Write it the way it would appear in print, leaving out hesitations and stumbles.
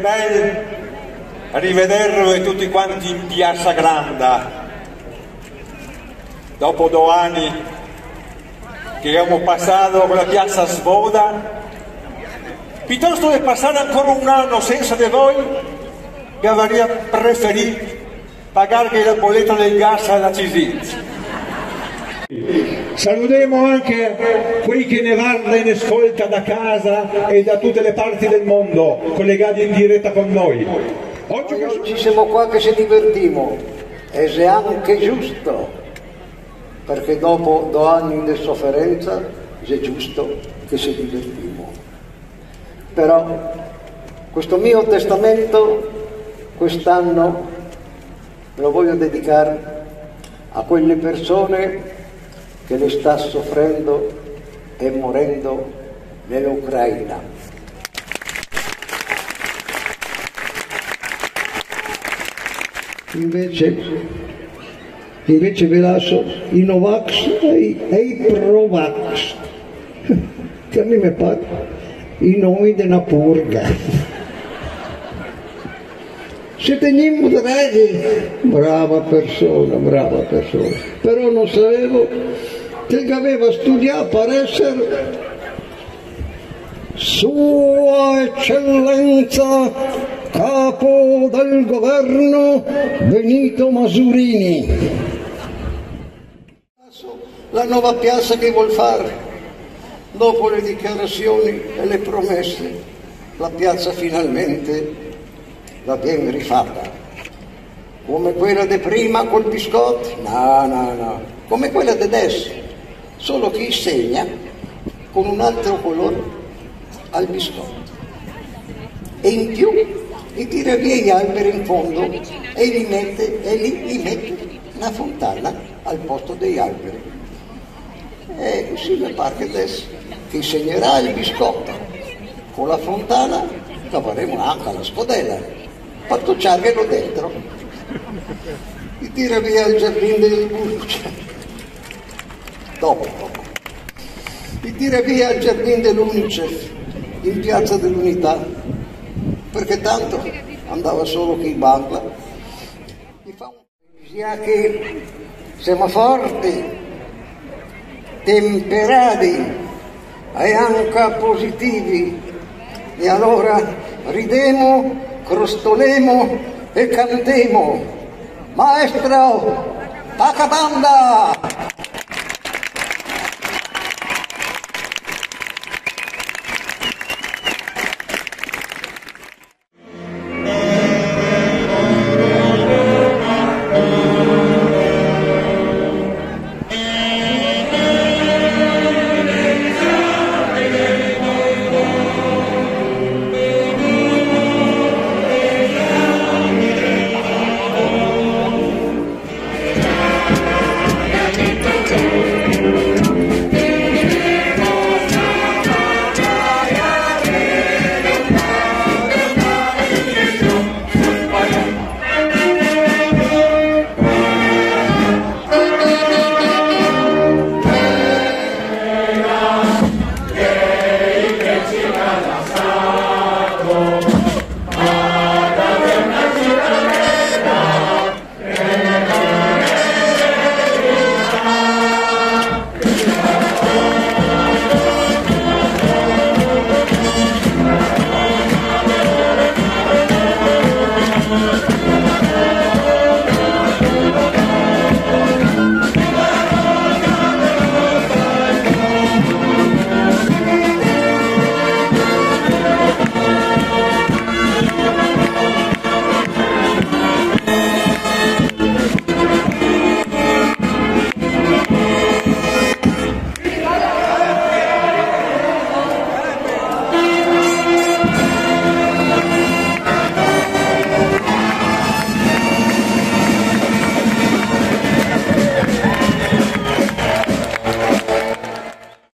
bello rivederlo tutti quanti in Piazza Granda. Dopo 2 anni che abbiamo passato con la Piazza Svoboda, piuttosto che passare ancora un anno senza di voi, che avrei preferito pagare la bolletta del gas alla CISIT. Salutiamo anche quei che ne vanno in ascolta da casa e da tutte le parti del mondo, collegati in diretta con noi. Oggi siamo qua che ci divertiamo, e è anche giusto, perché dopo 2 anni di sofferenza è giusto che ci divertiamo. Però questo mio testamento quest'anno lo voglio dedicare a quelle persone che le sta soffrendo e morendo nell'Ucraina. Invece vi lascio i Novax e i Provax, che a me mi pare i nomi di una purga. Se teniamo Draghi, brava persona, però non sapevo che aveva studiato per essere Sua Eccellenza Capo del Governo Benito Masurini. La nuova piazza che vuol fare, dopo le dichiarazioni e le promesse, la piazza finalmente va ben rifatta, come quella di prima col biscotto, no, come quella di adesso, solo che segna con un altro colore al biscotto, e in più li tira via gli alberi in fondo e li mette una fontana al posto degli alberi, e così mi pare che adesso che segnerà il biscotto con la fontana cavaremo anche la scodella, pattucciarglielo dentro, e tira via il giardino del Buccia, dopo, e tira via il giardino dell'Unicef in Piazza dell'Unità, perché tanto andava solo chi Bangla. Sia che siamo forti, temperati e anche positivi, e allora ridemo, crostolemo e cantemo. Maestro, pacabanda!